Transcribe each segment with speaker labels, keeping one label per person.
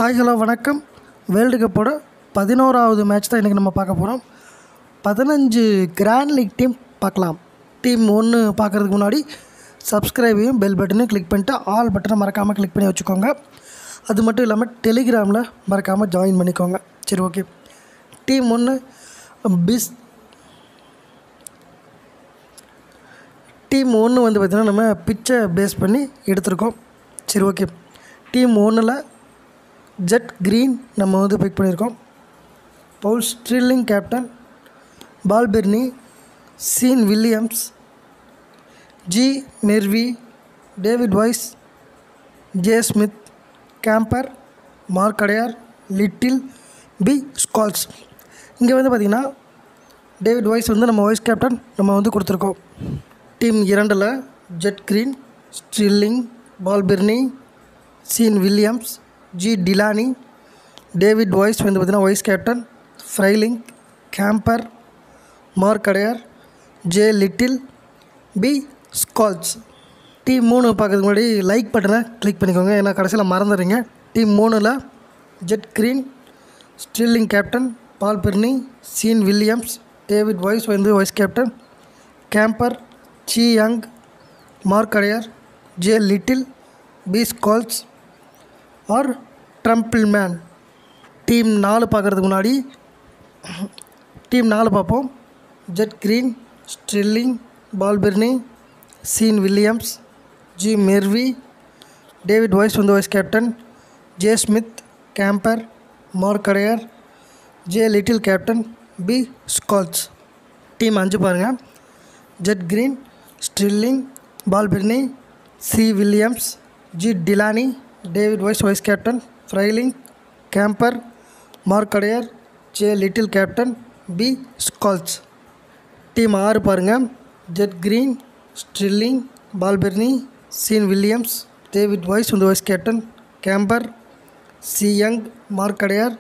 Speaker 1: Hi hello வணக்கம். World கப்போட 11வது மேட்ச் தான் இன்றைக்கி நம்ம பார்க்க போகிறோம். 15 கிராண்ட் லீக் டீம் பார்க்கலாம். டீம் 1 பார்க்குறதுக்கு முன்னாடி சப்ஸ்கிரைபையும் பெல் பட்டனையும் கிளிக் பண்ணிட்டு ஆல் பட்டனை மறக்காமல் கிளிக் பண்ணி வச்சுக்கோங்க. அது மட்டும் இல்லாமல் டெலிகிராமில் மறக்காமல் ஜாயின் பண்ணிக்கோங்க. சரி, ஓகே. டீம் 1 டீம் 1 வந்து பார்த்திங்கன்னா நம்ம பிச்சை பேஸ் பண்ணி எடுத்திருக்கோம். சரி, ஓகே. டீம் 1ல் ஜெட் கிரீன் நம்ம வந்து பிக் பண்ணியிருக்கோம். Paul Stirling captain, Balbirnie, Sean Williams, G Merwe, David Wiese, J Smit, Campher, Mark Adair, Little, B Scholtz. இங்கே வந்து பார்த்திங்கன்னா டேவிட் வைஸ் வந்து நம்ம வைஸ் கேப்டன் நம்ம வந்து கொடுத்துருக்கோம். டீம் 2ல் Z Green, Stirling, Balbirnie, Sean Williams, G Delany, David Wiese வந்து பார்த்திங்கன்னா Wiese captain, Frylinck, Campher, Mark Adair, J Little, B Scholtz. Team 3 பார்க்கறதுக்கு முன்னாடி லைக் பட்டனை கிளிக் பண்ணிக்கோங்க, ஏன்னா கடைசியில் மறந்துடுறீங்க. டீம் 3ல் Z Green, Stirling captain, Balbirnie, Sean Williams, David Wiese வந்து Wiese captain, Campher, C Young, Mark Adair, J Little, B Scholtz R Trumpelmann. Team 4 பார்க்குறதுக்கு முன்னாடி டீம் 4 பார்ப்போம். Jet Green, Stirling, Balbirnie, Sean Williams, G Merwe, David Wiese வந்து Wiese captain, J Smit, Campher, Mark Adair, J Little captain, B Scholtz. Team 5 பாருங்கள். Z Green, Stirling, Balbirnie, C Williams, G Delany, David Wiese Wiese captain, Frylinck, Campher, Mark Adair, J Little captain, B Scholtz. Team 6 பாருங்கள். Z Green, Stirling, Balbirnie, Sean Williams, David Wiese வந்து Wiese captain, Campher, C Young, Mark Adair,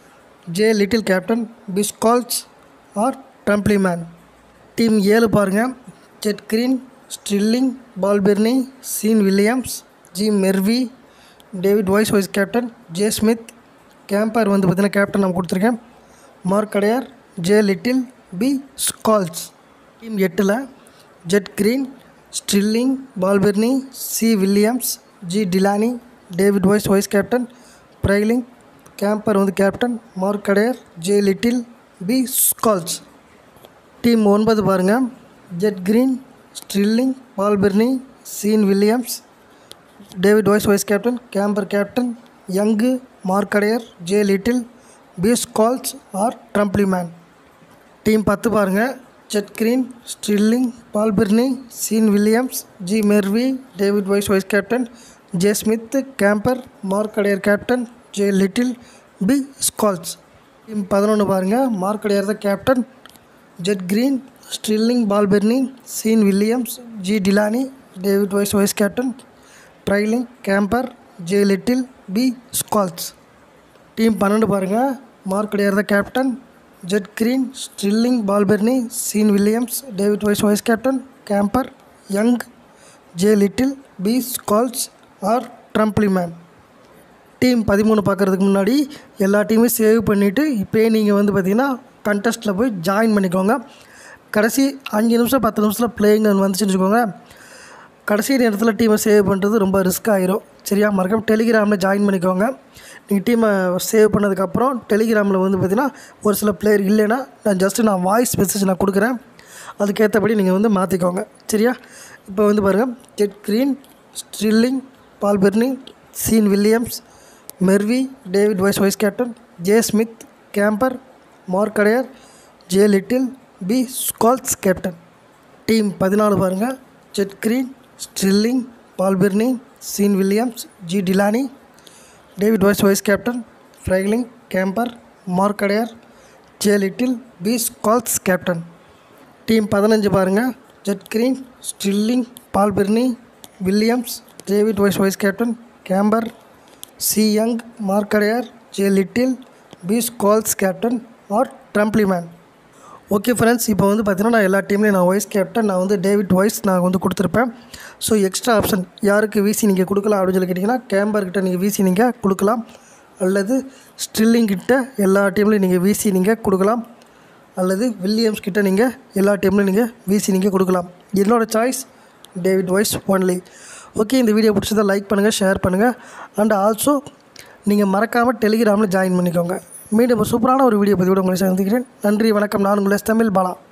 Speaker 1: J Little captain, B Scholtz R Trumpelmann. Team 7 பாருங்கள். Z Green, Stirling, Balbirnie, Sean Williams, G Merwe, David Wiese Wiese captain, J Smit, Campher வந்து பார்த்திங்கன்னா captain நான் கொடுத்துருக்கேன், Mark Adair, J Little, B Scholtz. Team 8ல் Z Green, Stirling, Balbirnie, C Williams, G Delany, David Wiese Wiese captain, Frylinck, Campher வந்து captain, Mark Adair, J Little, B Scholtz. Team 9 பாருங்கள். Z Green, Stirling, Balbirnie, Sean Williams, David Wiese Wiese captain, Campher captain, young, Mark Adair, J Little, B Scholtz R Trumpelmann. Team 10 பாருங்கள். Z Green, Stirling, Balbirnie, Sean Williams, G Merwe, David Wiese Wiese captain, J Smit, Campher, Mark Adair captain, J Little, B Scholtz. Team 11 பாருங்கள். Mark Adair தான் captain. Z Green, Stirling, Balbirnie, Sean Williams, G Delany, David Wiese Wiese captain, Frylinck, Campher, J Little, B Scholtz. Team 12 பாருங்கள். Mark Adair தான் captain. Z Green, Stirling, Balbirnie, Sean Williams, David Wiese Wiese captain, Campher, Young, J Little, B Scholtz R Trumpelmann. Team 13 பார்க்குறதுக்கு முன்னாடி எல்லா டீமையும் save பண்ணிவிட்டு இப்போயே நீங்கள் வந்து பார்த்திங்கன்னா கண்டெஸ்ட்டில் போய் ஜாயின் பண்ணிக்கோங்க. கடைசி 5 நிமிஷம் 10 நிமிஷத்தில் பிளேயிங் வந்துச்சுன்னு வச்சுக்கோங்க. கடைசி நேரத்தில் டீமை சேவ் பண்ணுறது ரொம்ப ரிஸ்க் ஆகிரும். சரியா? மறக்காம டெலிகிராமில் ஜாயின் பண்ணிக்கோங்க. நீங்கள் டீமை சேவ் பண்ணதுக்கப்புறம் டெலிகிராமில் வந்து பார்த்திங்கன்னா ஒரு சில பிளேயர் இல்லைன்னா நான் வாய்ஸ் மெசேஜ் நான் கொடுக்குறேன், அதுக்கேற்றபடி நீங்கள் வந்து மாற்றிக்கோங்க. சரியா? இப்போ வந்து பாருங்கள். Z Green, Stirling, Balbirnie, Sean Williams, Merwe, David Wiese Wiese captain, J Smit, Campher, Mark Adair, J Little, B Scholtz captain. Team 14 பாருங்கள். Z Green, Stirling, Balbirnie, Sean Williams, G Delany, David Wiese Wiese captain, Frylinck, Campher, Mark Adair, J Little, B Scholtz captain. Team 15 பாருங்கள். Z Green, Stirling, Balbirnie, Williams, David Wiese Wiese captain, Campher, C Young, Mark Adair, J Little, B Scholtz captain R Trumpelmann. Okay friends, இப்போ வந்து பார்த்திங்கன்னா நான் எல்லா டீம்லேயும் நான் vice captain நான் வந்து David wise நான் வந்து கொடுத்துருப்பேன். ஸோ எக்ஸ்ட்ரா ஆப்ஷன் யாருக்கு விசி நீங்கள் கொடுக்கலாம் அப்படின்னு சொல்லி கேட்டிங்கன்னா கேம்பர்கிட்ட நீங்கள் விசி நீங்கள் கொடுக்கலாம். அல்லது ஸ்டில்லிங் கிட்ட எல்லா டீம்லையும் நீங்கள் வீசி நீங்கள் கொடுக்கலாம், அல்லது வில்லியம்ஸ் கிட்ட நீங்கள் எல்லா டீம்லையும் நீங்கள் வீசி நீங்கள் கொடுக்கலாம். என்னோடய choice David Wiese only. Okay, இந்த வீடியோ பிடிச்சதை லைக் பண்ணுங்கள், ஷேர் பண்ணுங்கள். அண்ட் ஆல்சோ நீங்கள் மறக்காமல் டெலிகிராமில் ஜாயின் பண்ணிக்கோங்க. மீண்டும் சூப்பரான ஒரு வீடியோ பதிவோடு உங்களை சந்திக்கிறேன். நன்றி, வணக்கம். நான் உங்கள் தமிழ் பாலா.